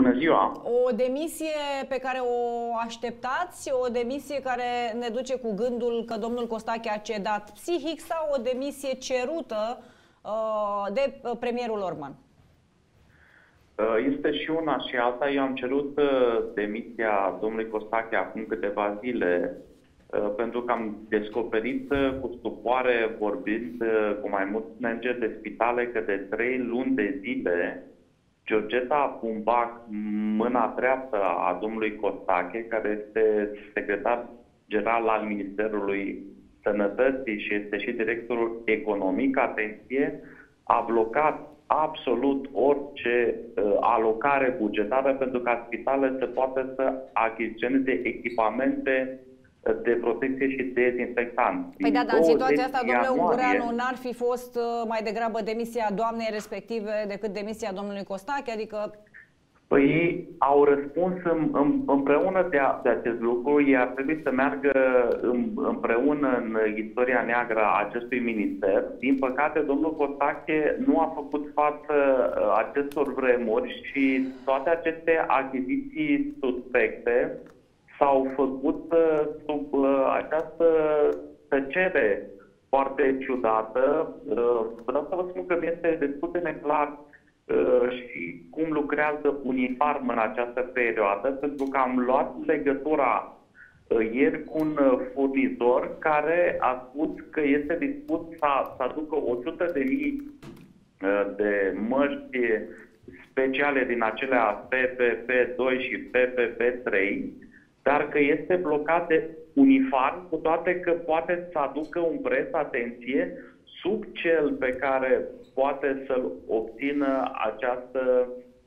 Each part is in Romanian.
Bună ziua! O demisie pe care o așteptați, o demisie care ne duce cu gândul că domnul Costache a cedat psihic sau o demisie cerută de premierul Orban? Este și una și alta. Eu am cerut demisia domnului Costache acum câteva zile pentru că am descoperit cu stupoare, vorbind cu mai mulți manageri de spitale, că de 3 luni de zile Georgeta Bumbac, mâna dreaptă a domnului Costache, care este secretar general al Ministerului Sănătății și este și directorul economic, atenție, a blocat absolut orice alocare bugetară pentru ca spitalele să poată să achiziționeze echipamente de protecție și dezinfectant. Păi da, dar în situația asta, domnule Ungureanu, n-ar fi fost mai degrabă demisia doamnei respective decât demisia domnului Costache? Adică... Păi ei au răspuns împreună de acest lucru. Ei ar trebui să meargă împreună în istoria neagră a acestui minister. Din păcate, domnul Costache nu a făcut față acestor vremuri și toate aceste achiziții suspecte s-au făcut sub această tăcere foarte ciudată. Vreau să vă spun că mi este destul de neclar și cum lucrează Unifarm în această perioadă, pentru că am luat legătura ieri cu un furnizor care a spus că este dispus să aducă 100.000 de măști speciale din acelea PPP2 și PPP3, dar că este blocat de Unifarm, cu toate că poate să aducă un preț, atenție, sub cel pe care poate să-l obțină această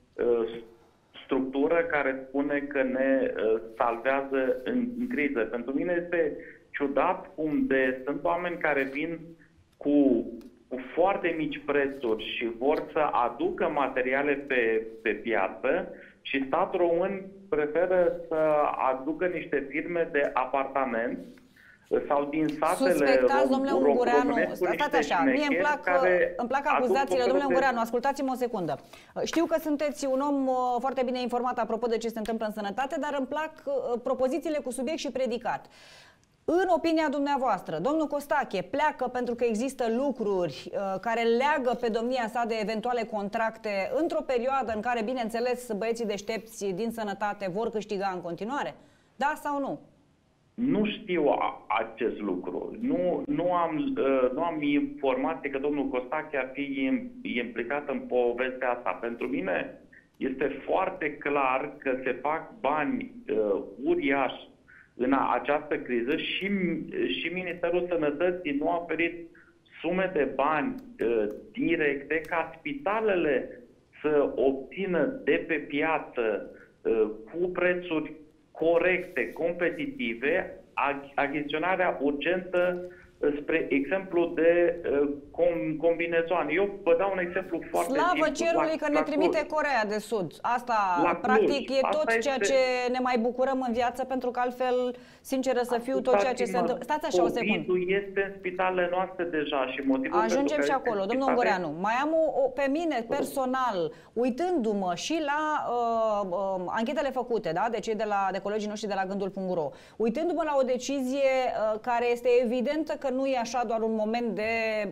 structură care spune că ne salvează în criză. Pentru mine este ciudat cum sunt oameni care vin cu foarte mici prețuri și vor să aducă materiale pe piață și statul român preferă să aducă niște firme de apartament sau din satele Suspectați, domnule Ungureanu, stați așa, mie îmi plac acuzațiile, domnule Ungureanu, ascultați-mă o secundă. Știu că sunteți un om foarte bine informat apropo de ce se întâmplă în sănătate, dar îmi plac propozițiile cu subiect și predicat. În opinia dumneavoastră, domnul Costache pleacă pentru că există lucruri care leagă pe domnia sa de eventuale contracte într-o perioadă în care, bineînțeles, băieții deștepți din sănătate vor câștiga în continuare? Da sau nu? Nu știu acest lucru. Nu am informație că domnul Costache ar fi implicat în povestea asta. Pentru mine este foarte clar că se fac bani uriași în această criză și Ministerul Sănătății nu a oferit sume de bani directe ca spitalele să obțină de pe piață cu prețuri corecte, competitive, achiziționarea urgentă, spre exemplu, de combinezoane. Eu vă dau un exemplu foarte simplu. Slavă cerului că ne trimite Coreea de Sud. Asta, practic, e tot ceea ce ne mai bucurăm în viață, pentru că altfel, sinceră să fiu, tot ceea ce se întâmplă... Stați așa o secundă. COVID-ul este în spitalele noastre deja și motivul... Ajungem și acolo. Domnul Ungureanu, mai am pe mine, personal, uitându-mă și la anchetele făcute, da? De cei de colegii noștri de la Gândul.ro, uitându-mă la o decizie care este evidentă că nu e așa doar un moment de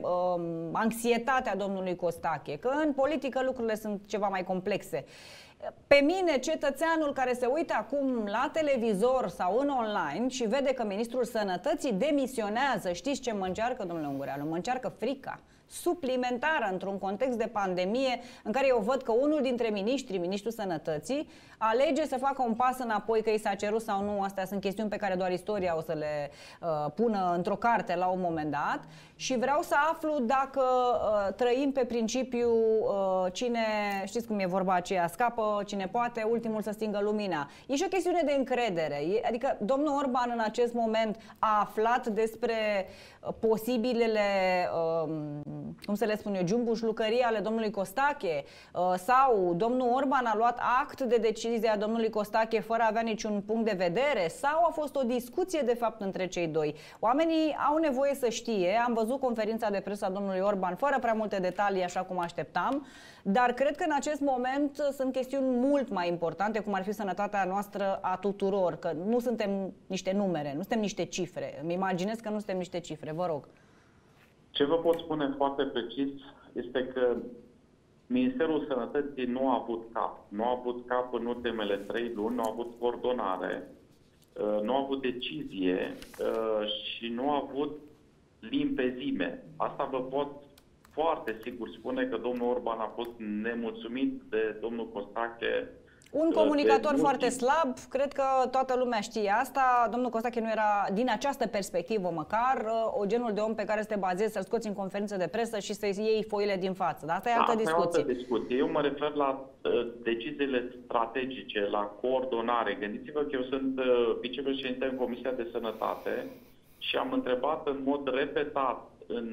anxietate a domnului Costache, că în politică lucrurile sunt ceva mai complexe. Pe mine, cetățeanul care se uită acum la televizor sau în online și vede că ministrul Sănătății demisionează, știți ce mă încearcă, domnule Ungureanu? Mă încearcă frica suplimentară într-un context de pandemie în care eu văd că unul dintre miniștri, ministrul Sănătății, alege să facă un pas înapoi, că i s-a cerut sau nu. Astea sunt chestiuni pe care doar istoria o să le pună într-o carte la un moment dat. Și vreau să aflu dacă trăim pe principiu cine, știți cum e vorba aceea, scapă cine poate, ultimul să stingă lumina. E și o chestiune de încredere. Adică domnul Orban în acest moment a aflat despre posibilele cum să le spun eu, jumbușlucării ale domnului Costache, sau domnul Orban a luat act de decizia domnului Costache fără a avea niciun punct de vedere, sau a fost o discuție de fapt între cei doi. Oamenii au nevoie să știe. Am văzut conferința de presă a domnului Orban fără prea multe detalii, așa cum așteptam, dar cred că în acest moment sunt chestiuni mult mai importante, cum ar fi sănătatea noastră a tuturor, că nu suntem niște numere, nu suntem niște cifre. Îmi imaginez că nu suntem niște cifre, vă rog. Ce vă pot spune foarte precis este că Ministerul Sănătății nu a avut cap. Nu a avut cap în ultimele 3 luni, nu a avut coordonare, nu a avut decizie și nu a avut limpezime. Asta vă pot foarte sigur spune că domnul Orban a fost nemulțumit de domnul Costache. Un comunicator foarte slab, cred că toată lumea știe asta. Domnul Costache nu era, din această perspectivă măcar, o genul de om pe care să te bazezi, să-l scoți în conferință de presă și să-i iei foile din față. Dar asta e altă discuție. Eu mă refer la deciziile strategice, la coordonare. Gândiți-vă că eu sunt vicepreședinte în Comisia de Sănătate și am întrebat în mod repetat,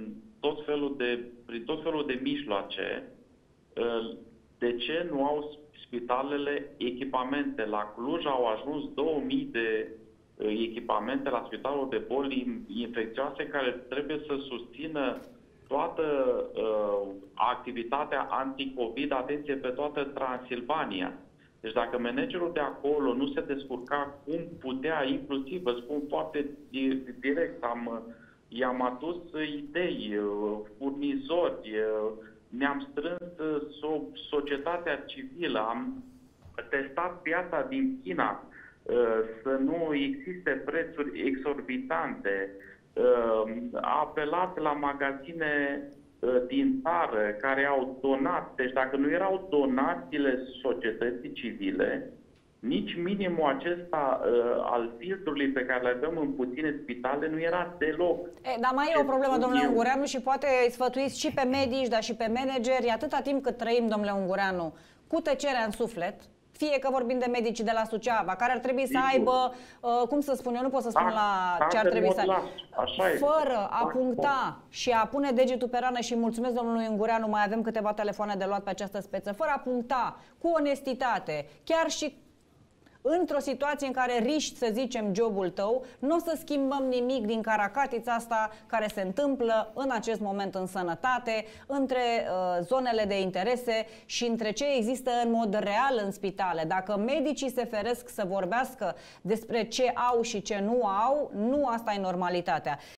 prin tot felul de mijloace, de ce nu au spitalele echipamente. La Cluj au ajuns 2000 de echipamente la spitalul de boli infecțioase care trebuie să susțină toată activitatea anticovid, atenție, pe toată Transilvania. Deci dacă managerul de acolo nu se descurca cum putea, inclusiv, vă spun foarte direct, i-am adus idei, furnizori, ne-am strâns societatea civilă, am testat piața din China să nu existe prețuri exorbitante, a apelat la magazine din țară care au donat. Deci dacă nu erau donațiile societății civile, nici minimul acesta al filtrului pe care le avem în puține spitale nu era deloc. Dar mai e o problemă, domnule Ungureanu, și poate sfătuiți și pe medici, dar și pe manageri, atâta timp cât trăim, domnule Ungureanu, cu tăcerea în suflet, fie că vorbim de medicii de la Suceava, care ar trebui să aibă, cum să spun eu, nu pot să spun la ce ar trebui să aibă, fără a puncta și a pune degetul pe rană, și mulțumesc domnului Ungureanu, mai avem câteva telefoane de luat pe această speță, fără a puncta, cu onestitate, chiar și într-o situație în care riști, să zicem, jobul tău, nu o să schimbăm nimic din caracatița asta care se întâmplă în acest moment în sănătate, între zonele de interese și între ce există în mod real în spitale. Dacă medicii se feresc să vorbească despre ce au și ce nu au, nu asta e normalitatea.